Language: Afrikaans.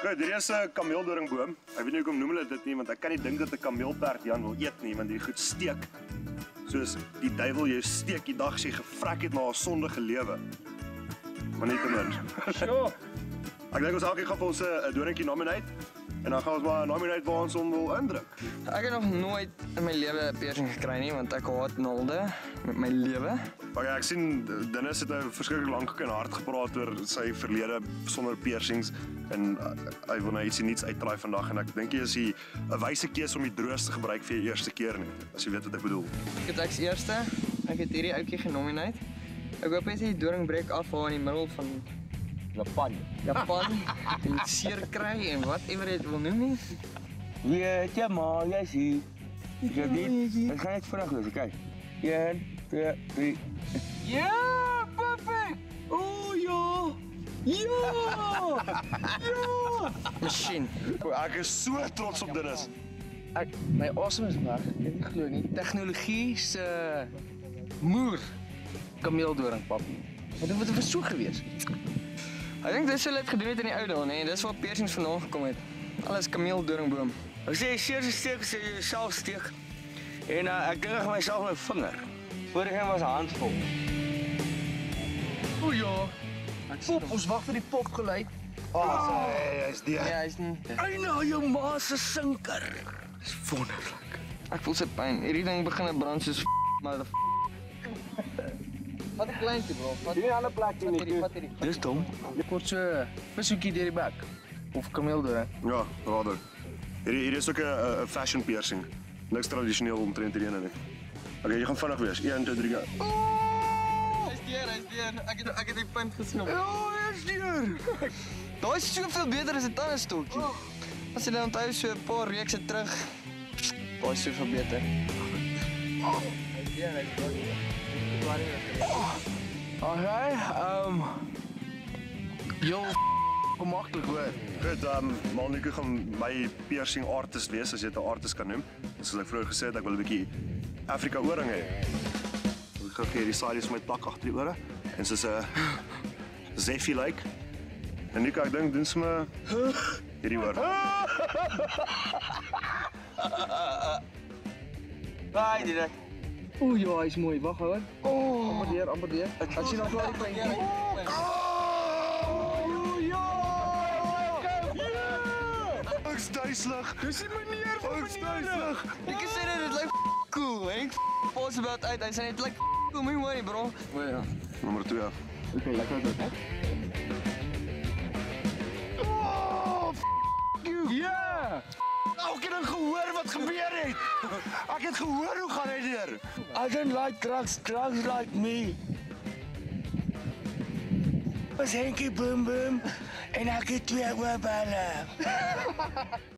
Goed, hier is 'n kameeldoringboom. Ek weet nie hoekom noem hulle dit nie, want ek kan nie dink dat 'n kameelperd Jan wil eet nie, want die goed steek. Soos die duiwel jou steek die dag as jy gevrek het na 'n sondige lewe. Maar nie te min. Sure. Ek dink ons elkeen gaan vir ons 'n doringkie nominate en dan gaan ons maar nominate waar ons hom wil indruk. Ek het nog nooit in my lewe 'n piercing gekry nie, want ek haat naalde met my lewe. Maar ja, ek sien Dennis het verskriklik lank en hard gepraat oor sy verlede sonder piercings en hy wil nou ietsie nuuts uittraai vandag en ek dink jy is 'n wyse keuse om die droos te gebruik vir jou eerste keer nie, as jy weet wat ek bedoel. Ek's eerste. Ek het hierdie ouetjie genomineer. Ek hoop hy sê die doringbreek afhaal in die middel van Japan en seer kry en whatever jy wil noem nie. Weet jy maar, jy sien. Ek gaan net vinnig wees, kyk. 1, 2, 3. Ja, perfek. Oh ja. Ja. Ja. Masjien. Ek is so trots op Dennis. My asem is weg. Ek nie glo nie. Tegnologie se moer kameeldoring, pap. Wat het so gewees? Ek dink dis wat hulle het gedoen het in die ou dae, nee, dis waar piercings vandaan gekom het. Alles kameeldoringboom. Ek sê seer steek, sê jy self steek. En ek dink myself my vinger. Vorige een was 'n handvol. O ja. Pop, ons wag vir die pop geluid. Hy's die. Ja, hy's nie. Eina, jou ma se sinker. Dis wonderlik. Ek voel sy pyn. Hierdie ding begin brand soos maar Wat 'n kleintjie bro. Wat Nie alle plekkie nie. Wat hierdie. Dis dom. Jy kort so besoekie deur die bek. Of kameeldoring. Ja, rader. Hier is ook 'n fashion piercing. Niks tradisioneel omtrent hierdie ene nie. Okay, jy gaan vinnig wees. 1, 2, 3 go. Hy's deur. Ek het die punt gesnoep. Ja, hy's deur. Daai is soveel beter as 'n tandenstokkie. As jy nou onthou so 'n paar reekse terug. Daai is soveel beter. Hy's deur. Okay, jou gemaklik hoor. Goed, Monique gaan my piercing artist wees, as jy dit 'n artist kan noem. Soos ek vroeër gesê het, ek wil 'n bietjie Afrika oring hê. Ek gaan gee die sides vir my plak agter die ore en soos 'n Zeffie like. En Nika, ek dink doen sommer hierdie oor. Baie direk. O ja, hy's mooi. Wag hoor. Amper deur. Ek sien nog klaar die puntjie. Ek's duiselig. Dis die manier van Ek's duiselig. Ek sê dit lyk cool. Henk pos about uit. Hy sê dit lyk cool, my worry bro. O ja. Nommer 2. Okay, lekker dit. Ja! Ek het gehoor wat gebeur het. Ek het gehoor hoe gaan hy deur. I don't like drugs like me. Was Henkie boom boom en ek het 2 oorbelle.